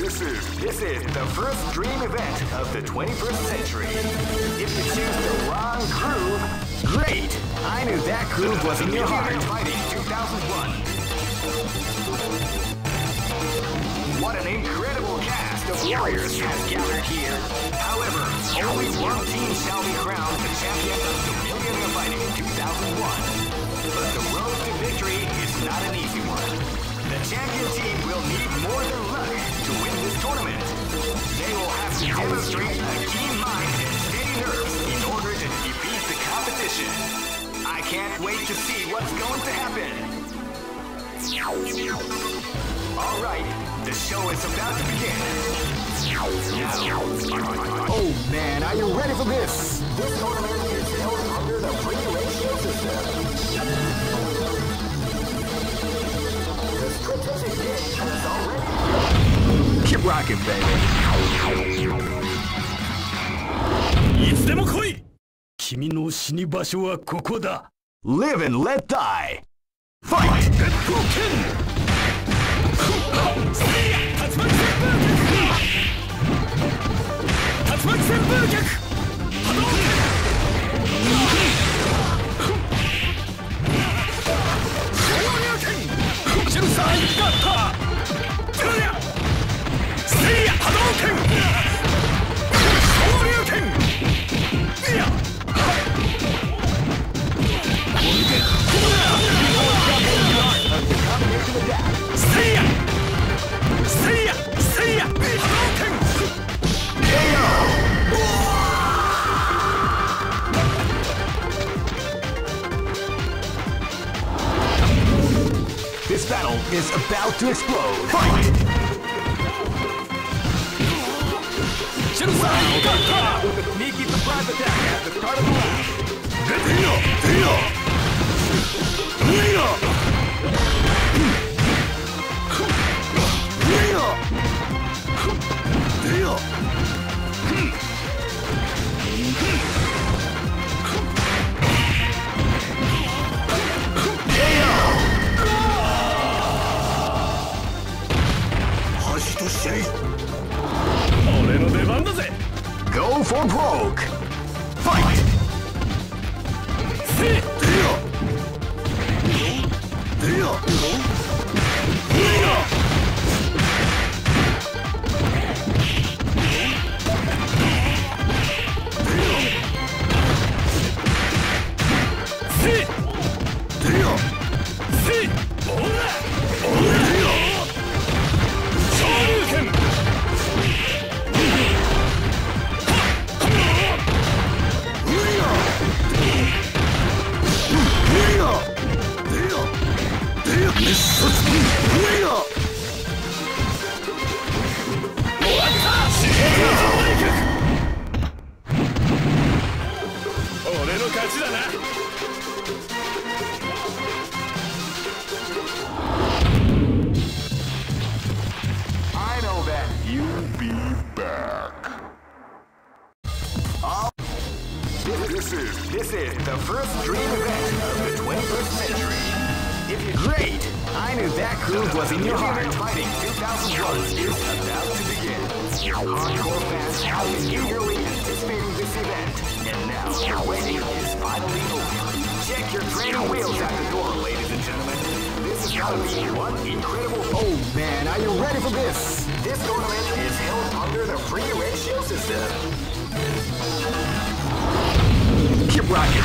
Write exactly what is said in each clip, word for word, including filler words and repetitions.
This is this is the first dream event of the twenty-first century. If you choose the wrong groove, great! I knew that groove was in your heart. Fighting two thousand one. What an incredible cast of warriors has gathered here. However, only one team shall be crowned the champion of the Millionaire Fighting two thousand one. But the road to victory is not an easy one. The champion team will need more than luck to win this tournament. They will have to demonstrate a keen mind and steady nerves in order to defeat the competition. I can't wait to see what's going to happen. Alright, the show is about to begin. Now, oh man, are you ready for this? This tournament is held under the free ratio system. Keep rocking, baby. いつでも来い。君の死に場所はここだ。Live and let die. Fight. Get broken. 竜巻旋風脚。波動拳。シェルサーイガッタートゥリアセイヤ波動拳昇竜拳いやセイヤセイヤセイヤ波動拳 This battle is about to explode. Fight! Shirosai Gata with a sneaky surprise attack at the start of the round. Dio! Dio! Dio! Dio! Dio! Go for broke! Fight! See! Dio! Dio! Dio! See! Dio! See! Ora! Ora! Dio! Shoryuken! I know that you'll be back. Oh, this is this is the first dream event of the twenty-first century. If you're great, I knew that groove was in your heart. Fighting two thousand one is about to begin. Hardcore fans have been eagerly anticipating this event, and now the waiting is finally over. Check your training wheels at the door, ladies and gentlemen. This is gonna be one incredible. Oh man, are you ready for this? This tournament is held under the free ratio system. Keep rocking.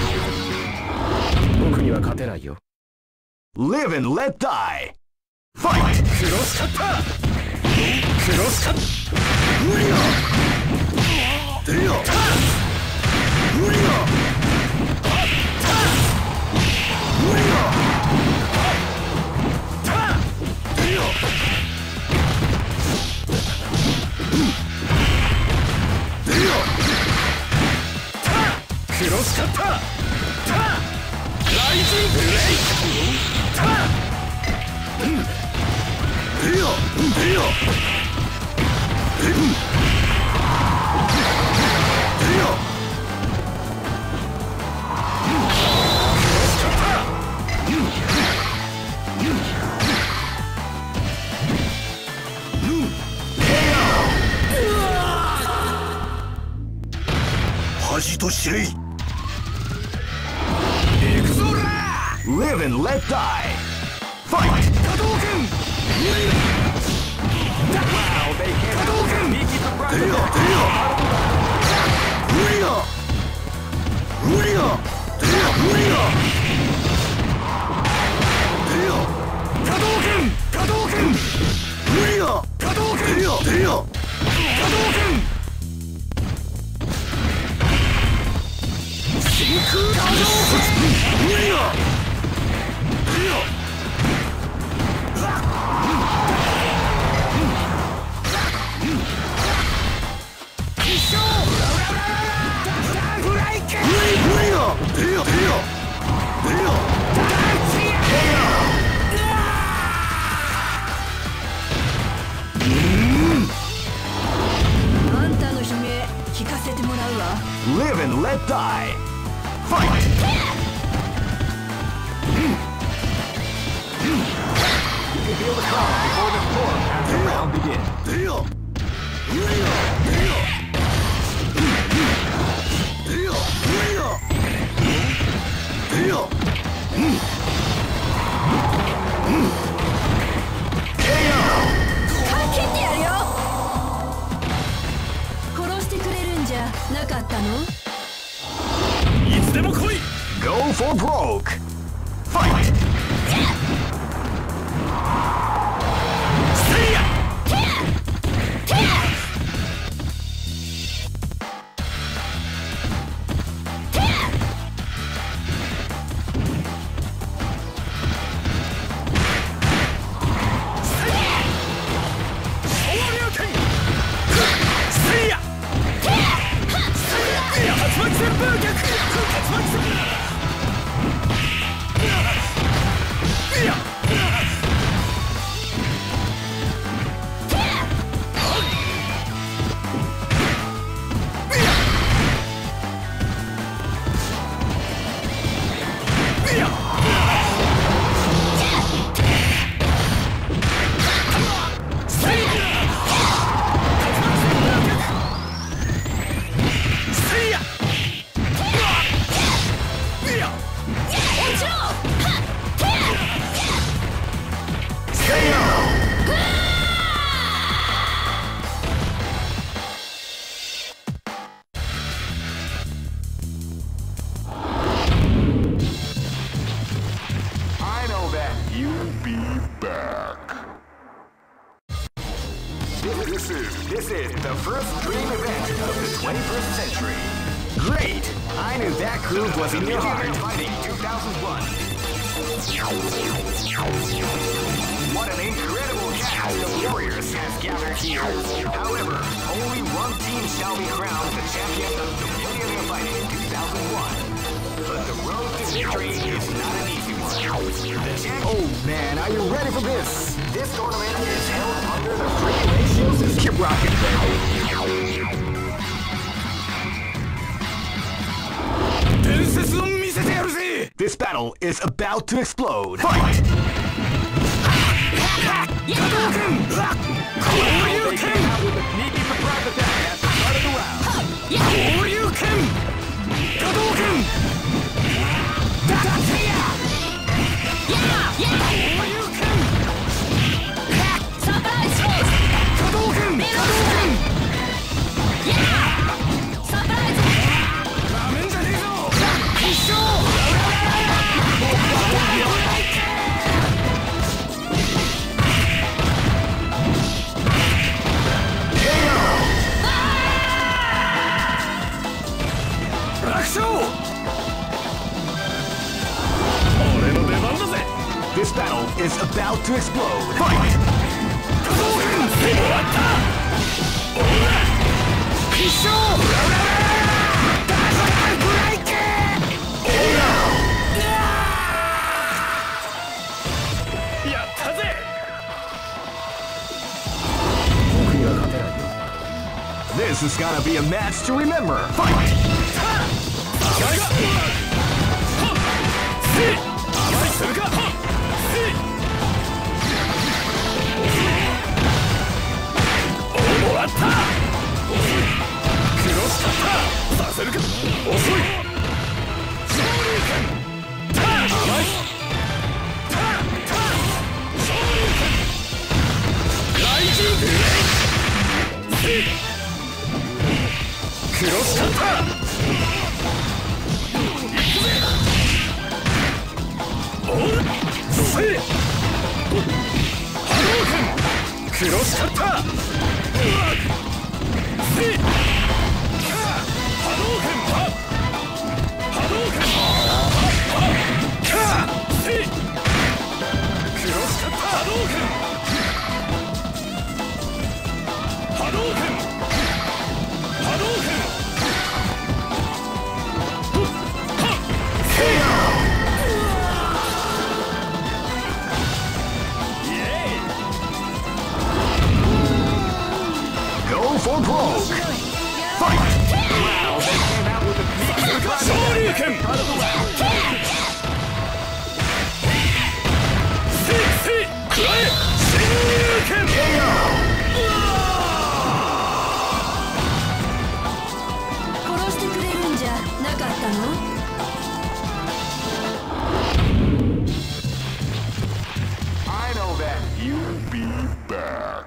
僕には勝てないよ。Live and let die! Fight! Cross cutter! Cross cut! Rio! Rio! Rio! Rio! Rio! Rio! Cross cutter! Rising Blade! Dio! Dio! Dio! と知れい。 行くぞら。 Live and let die. Fight. Hadouken. Wow, they can't Hadouken. Sneaky surprise. Uria. Uria. Uria. Hadouken. Hadouken. Uria. Hadouken. Hadouken. Shinku Hadouken. Uria. Live and let die. Fight. You can feel the crowd before the storm as the round begins. Go for broke. Fight. See ya. This is, this is the first dream event of the twenty-first century. Great! I knew that groove was in your heart. Fighting two thousand one. What an incredible cast of warriors has gathered here. However, only one team shall be crowned the champion of the Millionaire Fighting two thousand one. But the road to victory is not an easy one. Oh man, are you ready for this? This tournament is held under the free ratio system. Keep rocking, baby. This battle is about to explode. Fight! Hadouken! Hadouken! With a sneaky surprise attack at the start of the round. Hadouken! Hadouken! Surprise face! Hadouken! Hadouken! Yeah! Surprise! Ramenじゃねえぞ! Kisho! This battle is about to explode. Fight! This is gonna be a match to remember. Fight! クロスカッタークロスカッター波動拳波動拳クロスカッター波動拳波動拳波動拳 For broke. Fight! Wow, they came out with a peak. Shoryuken! Sit, sit, cry! Shoryuken! K O! 殺してくれるんじゃなかったの？ I know that you'll be back.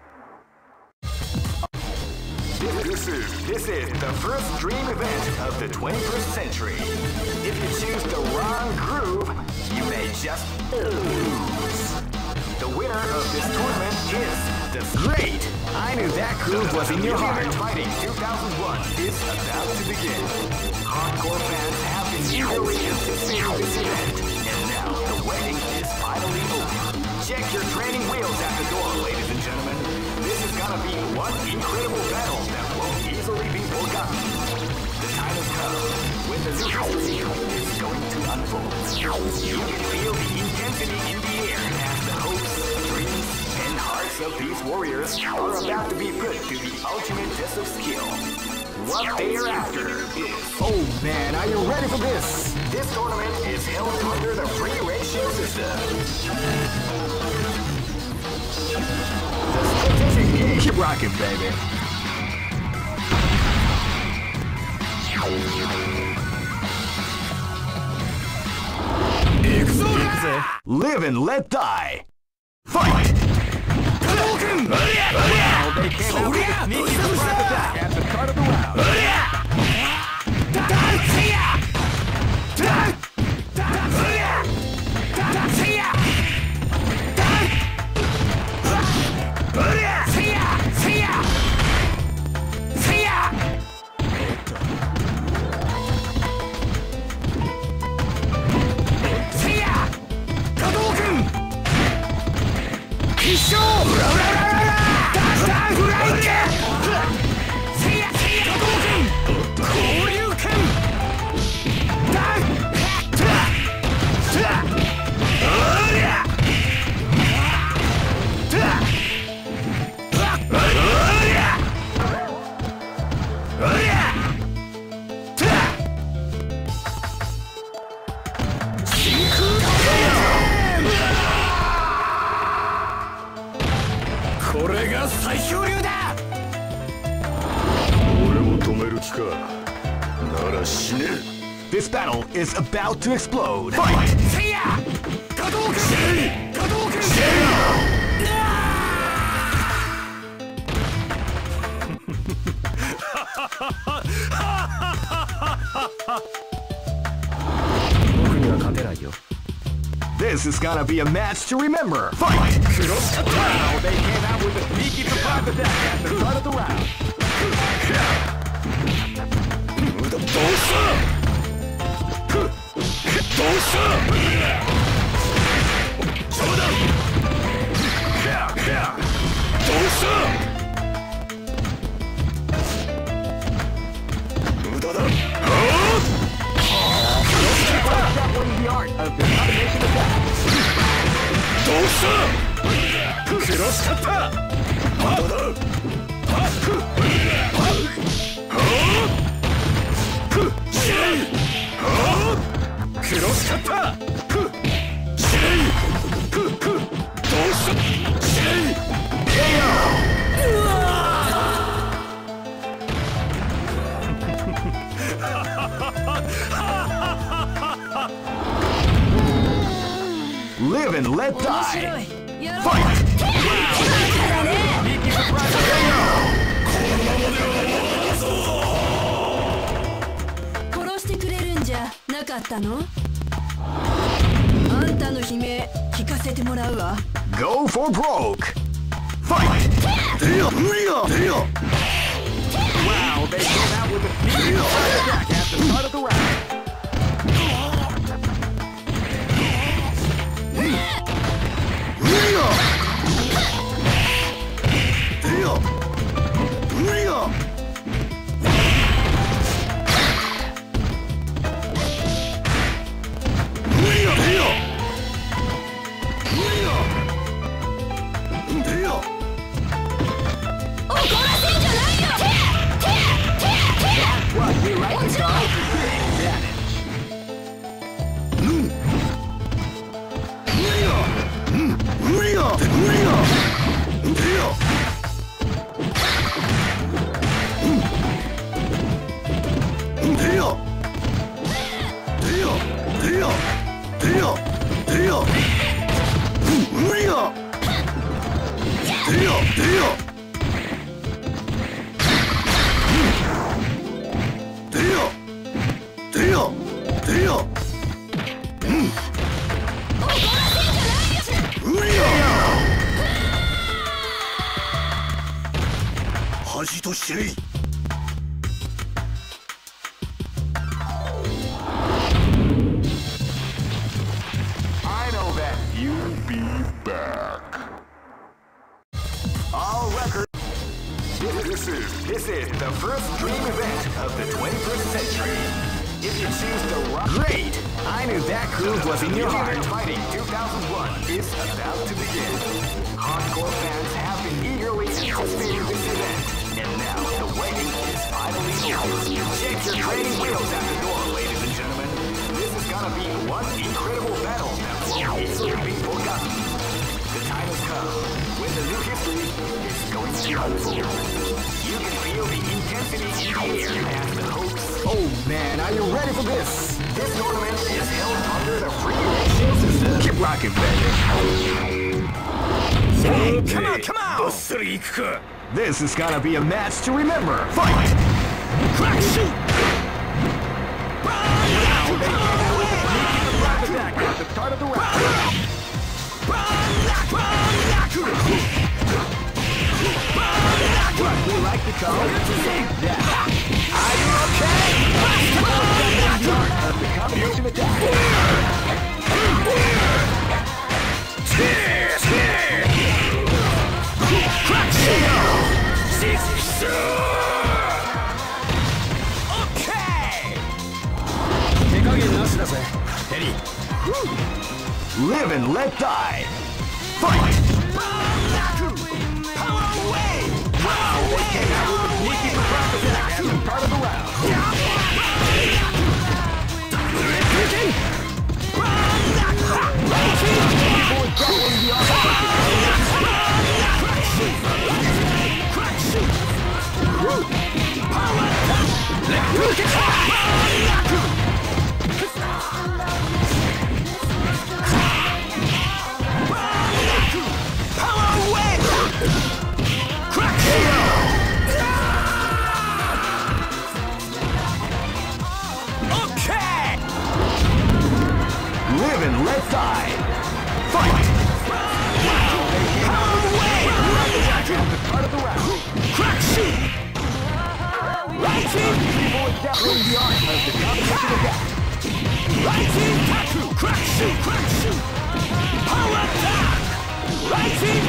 This is, this is the first dream event of the twenty-first century. If you choose the wrong groove, you may just lose. The winner of this tournament is the great. I knew that groove was in your heart. Fighting two thousand one is about to begin. Hardcore fans have been eagerly anticipating this event, and now the wedding is finally over. Check your training wheels at the door, ladies and gentlemen. This is gonna be one incredible battle that won't easily be forgotten. The time has come when the new history is going to unfold. You can feel the intensity in the air as the hopes, dreams, and hearts of these warriors are about to be put to the ultimate test of skill. What they are after is... Oh man, are you ready for this? This tournament is held under the free ratio system. Keep rocking, baby. Live and let die. Fight! Wow, they came out with a sneaky surprise attack at the start of the round. This battle is about to explode. Fight! This is gonna be a match to remember. Fight! Wow, they came out with a sneaky surprise attack at the start of the round. The art of the combination attack. Live and let die. Fight! Wow. ったの？あんたの悲鳴聞かせてもらうわ。 Go for broke! Fight! Wow, they came out with a beautiful attack at the start of the round. What, you like to go? I know that you'll be back. All record. This is this is the first dream event of the twenty-first century. If you choose the rock, great! I knew that groove was in your heart. Fighting two thousand one is about to begin. Hardcore fans have been eagerly anticipating this event, and now the waiting is finally over. Shake your training wheels at the door, ladies and gentlemen. This is gonna be one incredible battle that won't easily be forgotten. The time has come when the new history is going to unfold. You can feel the intensity in the air as the hopes. Oh man, are you ready for this? This tournament is held under the free ratio system. Keep rocking, baby. Hey, come on, come on! This is gonna be a match to remember. Fight! Crack shoot! Now they came with a sneaky surprise attack at the start of the round. What, do you like the call? Yeah. Are you okay? The art of the combination attack. Crack Okay! Live and let die. Fight! Power away! Wow, they came out with a sneaky surprise attack at the start of the round. Live and let die. Fight! Power away! At the start of the round. Crack shoot! Right team! People adapting the art of the competition attack. Right team tattoo! Crack shoot! Crack shoot! Power attack! Right team